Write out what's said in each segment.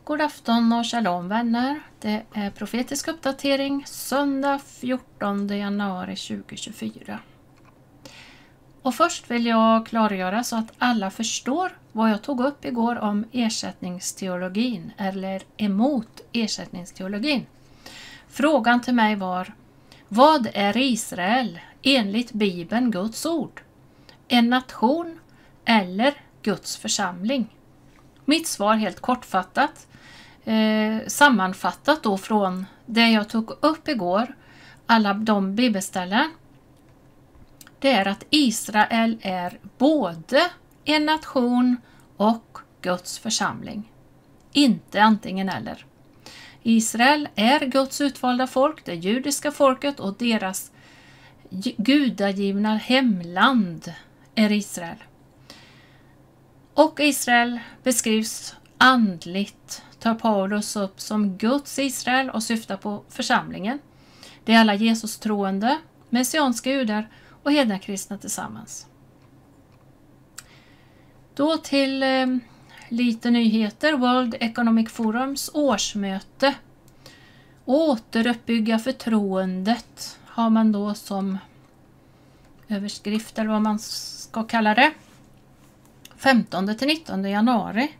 God afton och shalom vänner. Det är profetisk uppdatering söndag 14 januari 2024. Och först vill jag klargöra så att alla förstår vad jag tog upp igår om ersättningsteologin eller emot ersättningsteologin. Frågan till mig var: vad är Israel enligt Bibeln Guds ord? En nation eller Guds församling? Mitt svar helt kortfattat, sammanfattat då från det jag tog upp igår, alla de bibelställen, det är att Israel är både en nation och Guds församling. Inte antingen eller. Israel är Guds utvalda folk, det judiska folket, och deras gudagivna hemland är Israel. Och Israel beskrivs andligt, tar Paulus upp som Guds Israel och syftar på församlingen. Det är alla Jesus troende, messianska judar och hedna kristna tillsammans. Då till lite nyheter. World Economic Forums årsmöte. Återuppbygga förtroendet har man då som överskrift, eller vad man ska kalla det. 15 till 19 januari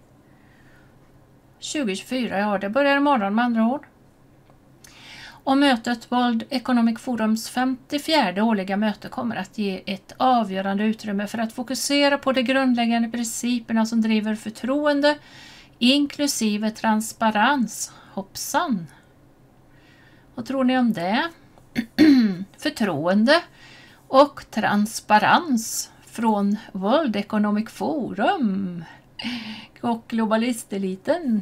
2024, ja det börjar imorgon med andra ord. Och mötet World Economic Forums 54 årliga möte kommer att ge ett avgörande utrymme för att fokusera på de grundläggande principerna som driver förtroende, inklusive transparens. Hoppsan! Vad tror ni om det? Förtroende och transparens från World Economic Forum och globalisteliten.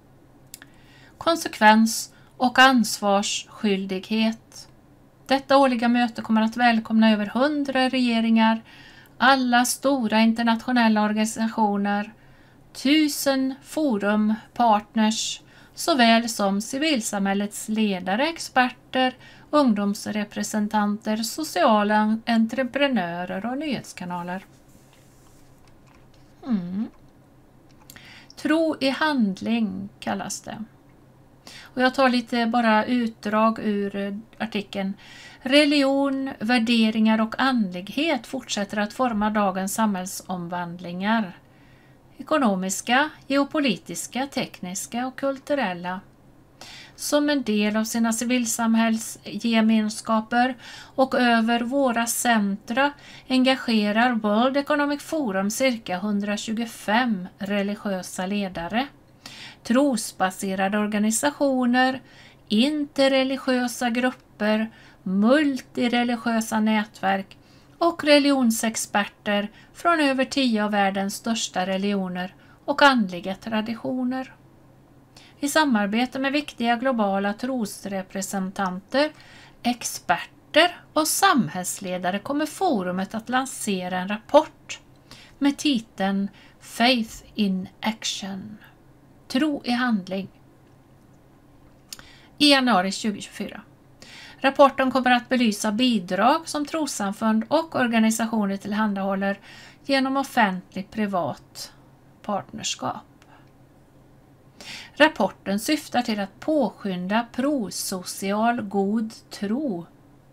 Konsekvens och ansvarsskyldighet. Detta årliga möte kommer att välkomna över 100 regeringar, alla stora internationella organisationer, 1000 forumpartners, såväl som civilsamhällets ledare, experter, ungdomsrepresentanter, sociala entreprenörer och nyhetskanaler. Tro i handling kallas det. Och jag tar lite bara utdrag ur artikeln. Religion, värderingar och andlighet fortsätter att forma dagens samhällsomvandlingar. Ekonomiska, geopolitiska, tekniska och kulturella. Som en del av sina civilsamhällsgemenskaper och över våra centra engagerar World Economic Forum cirka 125 religiösa ledare, trosbaserade organisationer, interreligiösa grupper, multireligiösa nätverk och religionsexperter från över 10 av världens största religioner och andliga traditioner. I samarbete med viktiga globala trosrepresentanter, experter och samhällsledare kommer forumet att lansera en rapport med titeln Faith in Action. Tro i handling. I januari 2024. Rapporten kommer att belysa bidrag som trossamfund och organisationer tillhandahåller genom offentligt-privat partnerskap. Rapporten syftar till att påskynda prosocial god tro.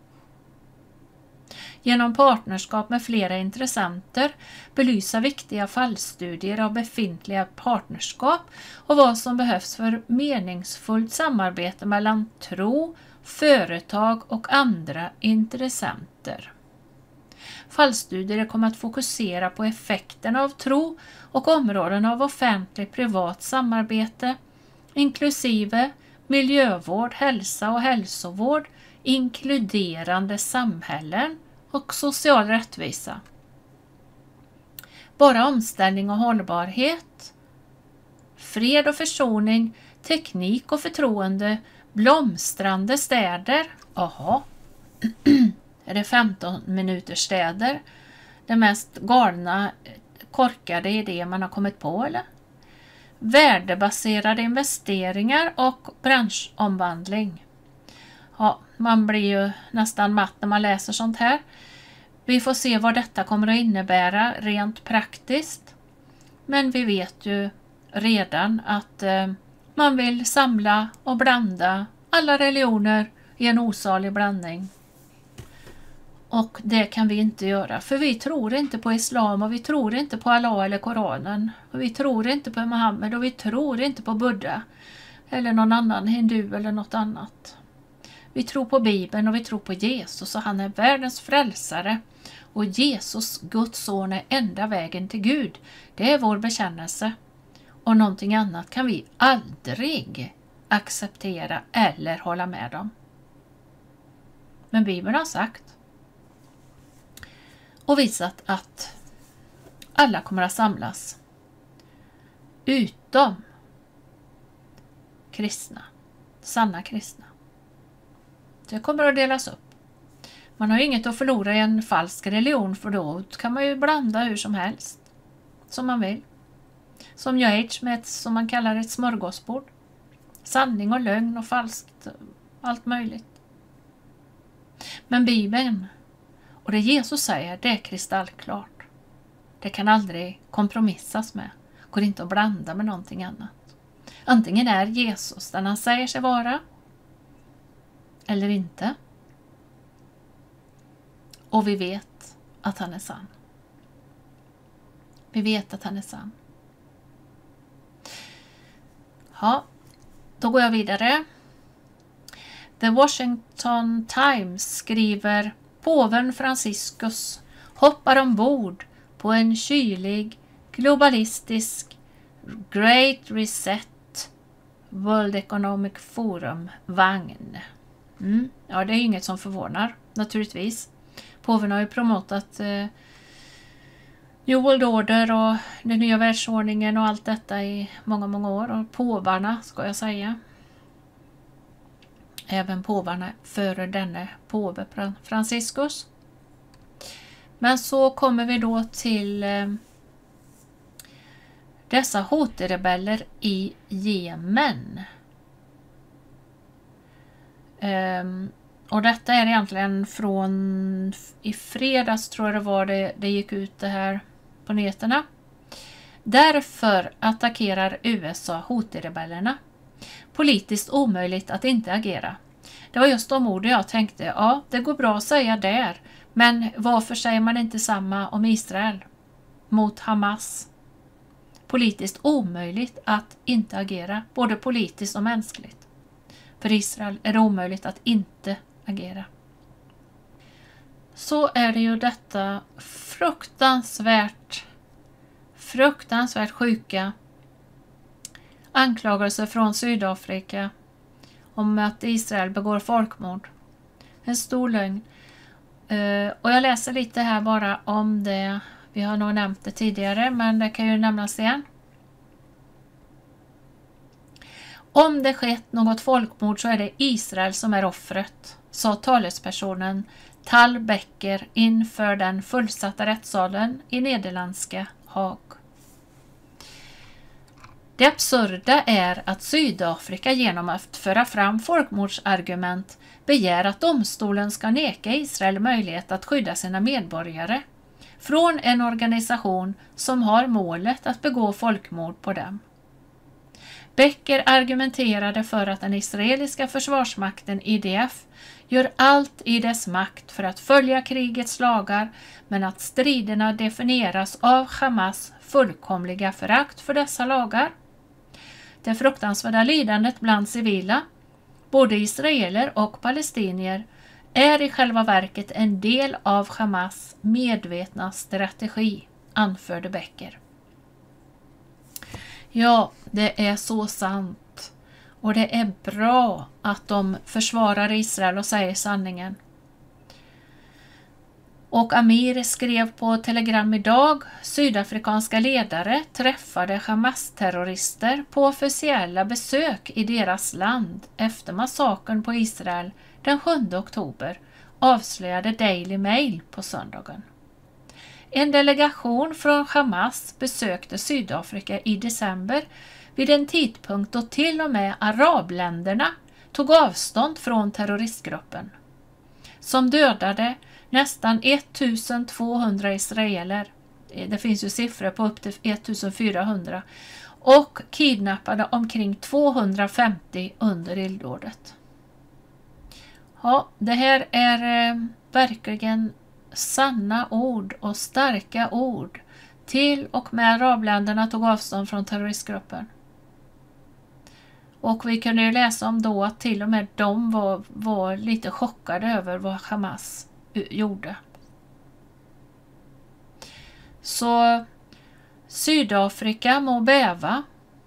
Genom partnerskap med flera intressenter belysa viktiga fallstudier av befintliga partnerskap och vad som behövs för meningsfullt samarbete mellan tro, företag och andra intressenter. Fallstudier kommer att fokusera på effekten av tro och områden av offentligt-privat samarbete, inklusive miljövård, hälsa och hälsovård, inkluderande samhällen och social rättvisa. Bara omställning och hållbarhet, fred och försoning, teknik och förtroende, blomstrande städer. Aha. Är det 15 minuters städer? Det mest galna, korkade idé man har kommit på, eller? Värdebaserade investeringar och branschomvandling. Ja, man blir ju nästan matt när man läser sånt här. Vi får se vad detta kommer att innebära rent praktiskt. Men vi vet ju redan att Man vill samla och blanda alla religioner i en osalig blandning. Och det kan vi inte göra, för vi tror inte på islam och vi tror inte på Allah eller Koranen. Och vi tror inte på Muhammed och vi tror inte på Buddha eller någon annan hindu eller något annat. Vi tror på Bibeln och vi tror på Jesus och han är världens frälsare. Och Jesus, Guds son, är enda vägen till Gud. Det är vår bekännelse. Och någonting annat kan vi aldrig acceptera eller hålla med om. Men Bibeln har sagt och visat att alla kommer att samlas utom kristna, sanna kristna. Det kommer att delas upp. Man har ju inget att förlora i en falsk religion, för då kan man ju blanda hur som helst som man vill. Som New Age med som man kallar ett smörgåsbord. Sanning och lögn och falskt, allt möjligt. Men Bibeln och det Jesus säger, det är kristallklart. Det kan aldrig kompromissas med. Går inte att blanda med någonting annat. Antingen är Jesus den han säger sig vara eller inte. Och vi vet att han är sann. Vi vet att han är sann. Ja, då går jag vidare. The Washington Times skriver: påven Franciscus hoppar ombord på en kylig, globalistisk Great Reset World Economic Forum-vagn. Ja, det är inget som förvånar, naturligtvis. Påven har ju promotat New World Order och den nya världsordningen och allt detta i många, många år. Och påvarna, ska jag säga. Även påvarna före denne påve Franciscus. Men så kommer vi då till dessa Houthi-rebeller i Jemen. Och detta är egentligen från i fredags, tror jag det var, det gick ut det här på nätterna. Därför attackerar USA Houthi-rebellerna. Politiskt omöjligt att inte agera. Det var just de ord jag tänkte, ja, det går bra att säga där, men varför säger man inte samma om Israel mot Hamas? Politiskt omöjligt att inte agera, både politiskt och mänskligt. För Israel är det omöjligt att inte agera. Så är det ju detta fruktansvärt sjuka anklagelser från Sydafrika om att Israel begår folkmord. En stor lögn. Och jag läser lite här bara om det. Vi har nog nämnt det tidigare, men det kan ju nämnas igen. Om det skett något folkmord så är det Israel som är offret, sa talespersonen Tal Becker inför den fullsatta rättssalen i nederländska Haag. Det absurda är att Sydafrika genom att föra fram folkmordsargument begär att domstolen ska neka Israel möjlighet att skydda sina medborgare från en organisation som har målet att begå folkmord på dem. Becker argumenterade för att den israeliska försvarsmakten IDF gör allt i dess makt för att följa krigets lagar, men att striderna definieras av Hamas fullkomliga förakt för dessa lagar. Det fruktansvärda lidandet bland civila, både israeler och palestinier, är i själva verket en del av Hamas medvetna strategi, anförde Becker. Ja, det är så sant. Och det är bra att de försvarar Israel och säger sanningen. Och Amir skrev på Telegram idag: sydafrikanska ledare träffade Hamas-terrorister på officiella besök i deras land efter massakern på Israel den 7 oktober, avslöjade Daily Mail på söndagen. En delegation från Hamas besökte Sydafrika i december vid en tidpunkt då till och med arabländerna tog avstånd från terroristgruppen, som dödade nästan 1200 israeler. Det finns ju siffror på upp till 1400. och kidnappade omkring 250 under illdådet. Ja, det här är verkligen sanna ord och starka ord. Till och med arabländerna tog avstånd från terroristgruppen. Och vi kunde ju läsa om då att till och med de var lite chockade över vad Hamas gjorde. Så Sydafrika må bäva.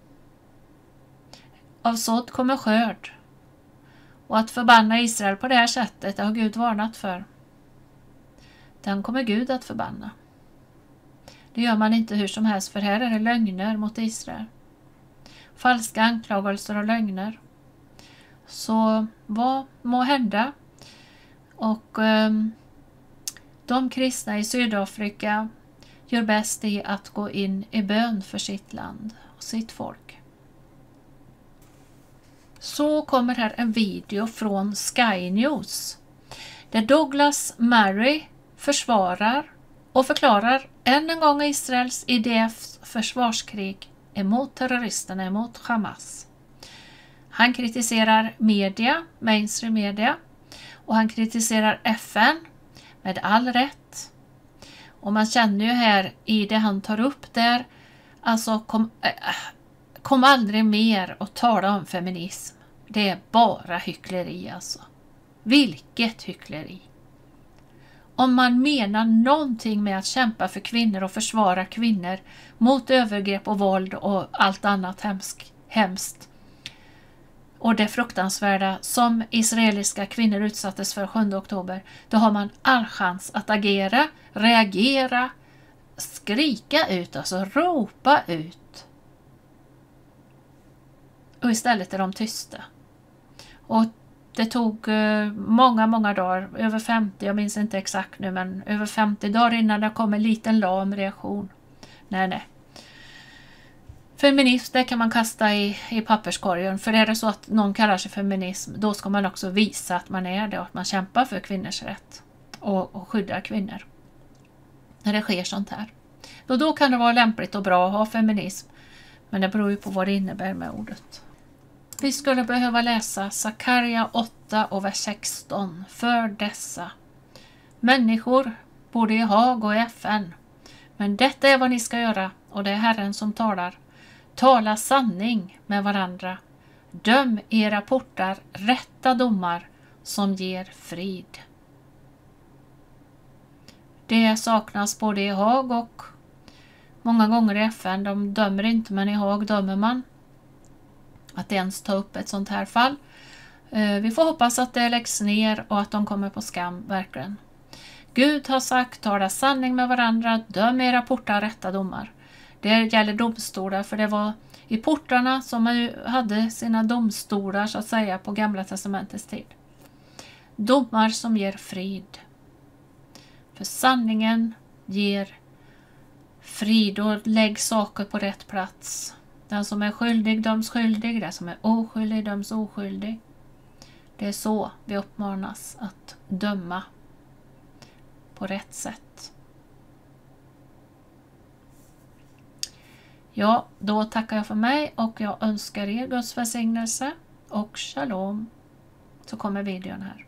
Av sådd kommer skörd. Och att förbanna Israel på det här sättet, det har Gud varnat för. Den kommer Gud att förbanna. Det gör man inte hur som helst, för här är det lögner mot Israel. Falska anklagelser och lögner. Så vad må hända? Och de kristna i Sydafrika gör bäst i att gå in i bön för sitt land och sitt folk. Så kommer här en video från Sky News där Douglas Murray försvarar och förklarar än en gång Israels IDFs försvarskrig emot terroristerna, emot Hamas. Han kritiserar media, mainstream media, och han kritiserar FN med all rätt. Och man känner ju här i det han tar upp där, alltså kom aldrig mer och tala om feminism. Det är bara hyckleri alltså. Vilket hyckleri! Om man menar någonting med att kämpa för kvinnor och försvara kvinnor mot övergrepp och våld och allt annat hemskt och det fruktansvärda som israeliska kvinnor utsattes för 7 oktober, då har man all chans att agera, reagera, skrika ut, alltså ropa ut. Och istället är de tysta. Och det tog många dagar, över 50, jag minns inte exakt nu, men över 50 dagar innan det kom en liten lam reaktion. Nej. Feminism, det kan man kasta i papperskorgen, för är det så att någon kallar sig feminism, då ska man också visa att man är det och att man kämpar för kvinnors rätt och skyddar kvinnor. När det sker sånt här. Då kan det vara lämpligt och bra att ha feminism, men det beror ju på vad det innebär med ordet. Vi skulle behöva läsa Sakaria 8 och vers 16 för dessa människor, både i Haag och i FN. Men detta är vad ni ska göra, och det är Herren som talar. Tala sanning med varandra. Döm era portar rätta domar som ger frid. Det saknas både i Haag och många gånger i FN. De dömer inte, men i Haag dömer man. Att ens ta upp ett sånt här fall. Vi får hoppas att det läggs ner och att de kommer på skam, verkligen. Gud har sagt, tala sanning med varandra, döm era portar rätta domar. Det gäller domstolar, för det var i portarna som man hade sina domstolar så att säga på Gamla testamentets tid. Domar som ger frid. För sanningen ger frid och lägg saker på rätt plats. Den som är skyldig döms skyldig, den som är oskyldig döms oskyldig. Det är så vi uppmanas att döma på rätt sätt. Ja, då tackar jag för mig och jag önskar er Guds välsignelse och shalom. Så kommer videon här.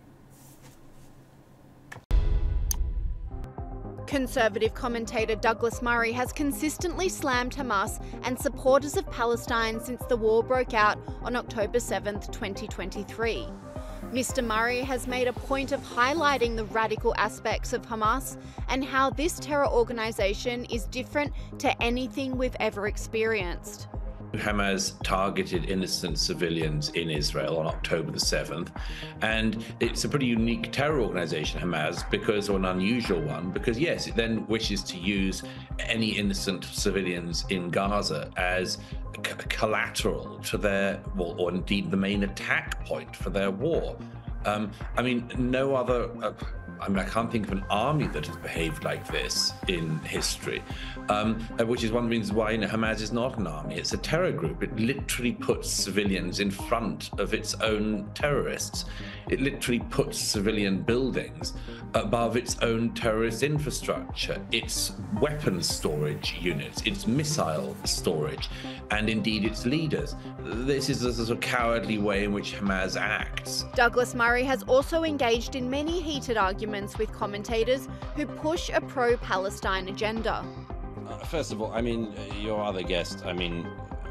Conservative commentator Douglas Murray has consistently slammed Hamas and supporters of Palestine since the war broke out on October 7th, 2023. Mr. Murray has made a point of highlighting the radical aspects of Hamas and how this terror organisation is different to anything we've ever experienced. Hamas targeted innocent civilians in Israel on October the 7th, and it's a pretty unique terror organization, Hamas, or an unusual one, because yes, it then wishes to use any innocent civilians in Gaza as collateral to their, or indeed the main attack point for their war. I mean, no other I mean, I can't think of an army that has behaved like this in history, which is one of the reasons why Hamas is not an army. It's a terror group. It literally puts civilians in front of its own terrorists. It literally puts civilian buildings above its own terrorist infrastructure, its weapons storage units, its missile storage, and indeed its leaders. This is a sort of cowardly way in which Hamas acts. Douglas Murray has also engaged in many heated arguments with commentators who push a pro-Palestine agenda. First of all, I mean, your other guest, I mean,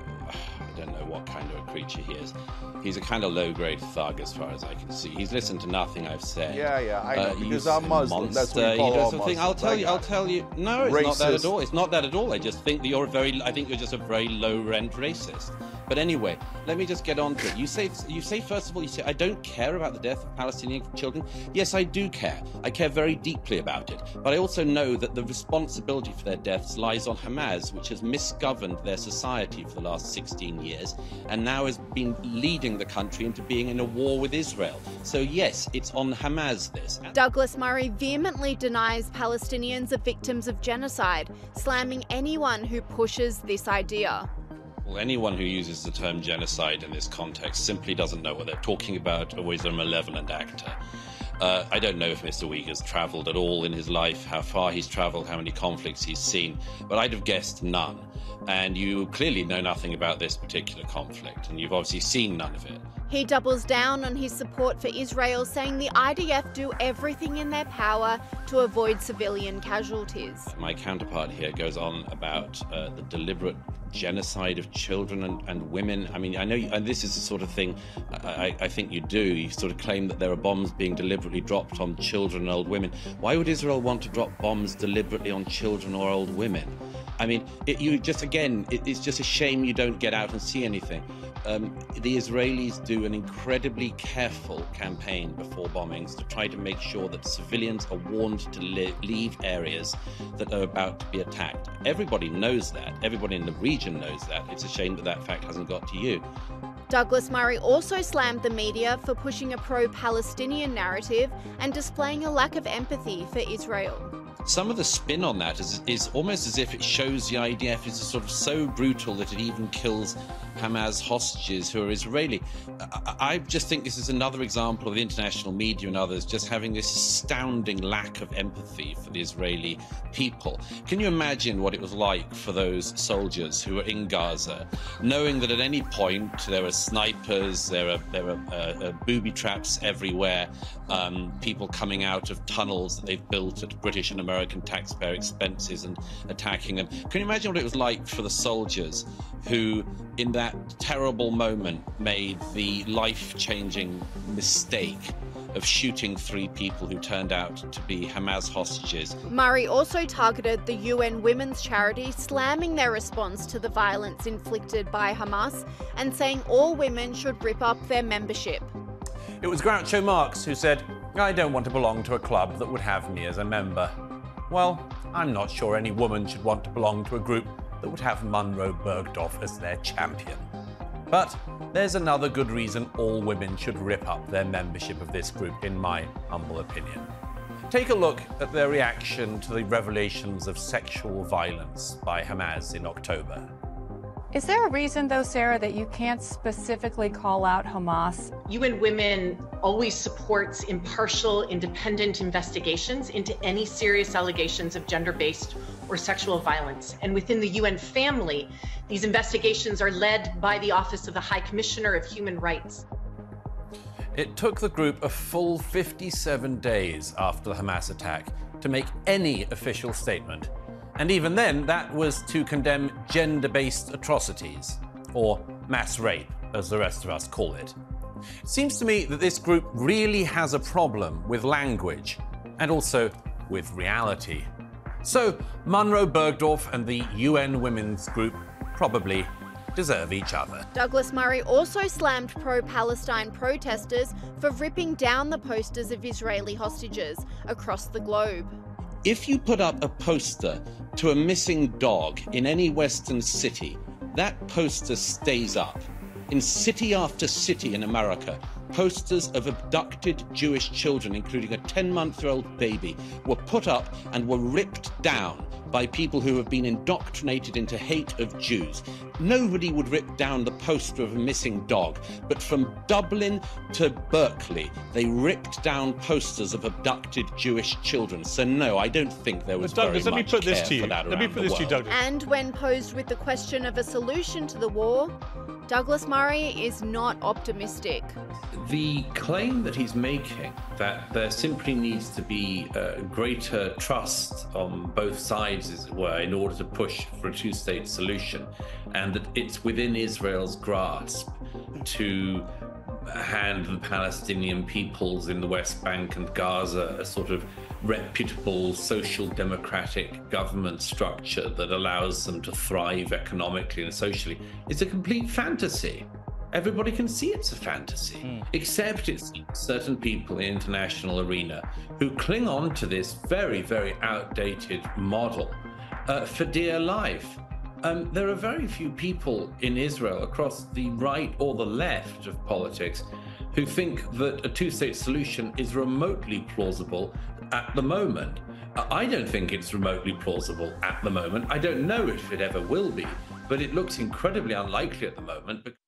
I don't know what kind of a creature he is. He's a kind of low-grade thug, as far as I can see. He's listened to nothing I've said. Yeah, I know, because I'm Muslim. That's what you call all Muslims. I'll tell you. No, it's not that at all. It's not that at all. I just think that you're just a very low-rent racist. But anyway, let me just get on to it. You say first of all, I don't care about the death of Palestinian children. Yes, I do care. I care very deeply about it. But I also know that the responsibility for their deaths lies on Hamas, which has misgoverned their society for the last 16 years and now has been leading the country into being in a war with Israel. So yes, it's on Hamas, this. Douglas Murray vehemently denies Palestinians are victims of genocide, slamming anyone who pushes this idea. Well, anyone who uses the term genocide in this context simply doesn't know what they're talking about, or is a malevolent actor. I don't know if Mr. Week has travelled at all in his life, how far he's travelled, how many conflicts he's seen, but I'd have guessed none. And you clearly know nothing about this particular conflict, and you've obviously seen none of it. He doubles down on his support for Israel, saying the IDF do everything in their power to avoid civilian casualties. My counterpart here goes on about the deliberate genocide of children and women. I mean, I know, and this is the sort of thing I think you do. You sort of claim that there are bombs being deliberately dropped on children and old women. Why would Israel want to drop bombs deliberately on children or old women? I mean, it's just a shame you don't get out and see anything. The Israelis do an incredibly careful campaign before bombings to try to make sure that civilians are warned to leave areas that are about to be attacked. Everybody knows that. Everybody in the region knows that. It's a shame that that fact hasn't got to you. Douglas Murray also slammed the media for pushing a pro-Palestinian narrative and displaying a lack of empathy for Israel. Some of the spin on that is almost as if it shows the IDF is sort of so brutal that it even kills Hamas hostages who are Israeli. I just think this is another example of the international media and others just having this astounding lack of empathy for the Israeli people. Can you imagine what it was like for those soldiers who were in Gaza, knowing that at any point there are snipers, there are booby traps everywhere, people coming out of tunnels that they've built at British and American taxpayer expenses and attacking them? Can you imagine what it was like for the soldiers who, in that terrible moment, made the life-changing mistake of shooting 3 people who turned out to be Hamas hostages? Murray also targeted the UN Women's Charity, slamming their response to the violence inflicted by Hamas and saying all women should rip up their membership. It was Groucho Marx who said, "I don't want to belong to a club that would have me as a member." Well, I'm not sure any woman should want to belong to a group that would have Munro Bergdorf as their champion. But there's another good reason all women should rip up their membership of this group, in my humble opinion. Take a look at their reaction to the revelations of sexual violence by Hamas in October. Is there a reason, though, Sarah, that you can't specifically call out Hamas? UN Women always supports impartial, independent investigations into any serious allegations of gender-based or sexual violence. And within the UN family, these investigations are led by the Office of the High Commissioner of Human Rights. It took the group a full 57 days after the Hamas attack to make any official statement. And even then, that was to condemn gender-based atrocities, or mass rape, as the rest of us call it. It seems to me that this group really has a problem with language, and also with reality. So, Munro Bergdorf and the UN Women's Group probably deserve each other. Douglas Murray also slammed pro-Palestine protesters for ripping down the posters of Israeli hostages across the globe. If you put up a poster to a missing dog in any Western city, that poster stays up. In city after city in America, posters of abducted Jewish children, including a 10-month-old baby, were put up and were ripped down by people who have been indoctrinated into hate of Jews. Nobody would rip down the poster of a missing dog, but from Dublin to Berkeley, they ripped down posters of abducted Jewish children. So no, I don't think there was Douglas, very much care for that Let me put this to you, Douglas. And when posed with the question of a solution to the war, Douglas Murray is not optimistic. The claim that he's making, that there simply needs to be greater trust on both sides, as it were, in order to push for a two-state solution, and that it's within Israel's grasp to hand the Palestinian peoples in the West Bank and Gaza a sort of reputable social democratic government structure that allows them to thrive economically and socially, it's a complete fantasy. Everybody can see it's a fantasy, except it's certain people in the international arena who cling on to this very, very outdated model for dear life. There are very few people in Israel across the right or the left of politics who think that a two-state solution is remotely plausible at the moment. I don't think it's remotely plausible at the moment. I don't know if it ever will be, but it looks incredibly unlikely at the moment.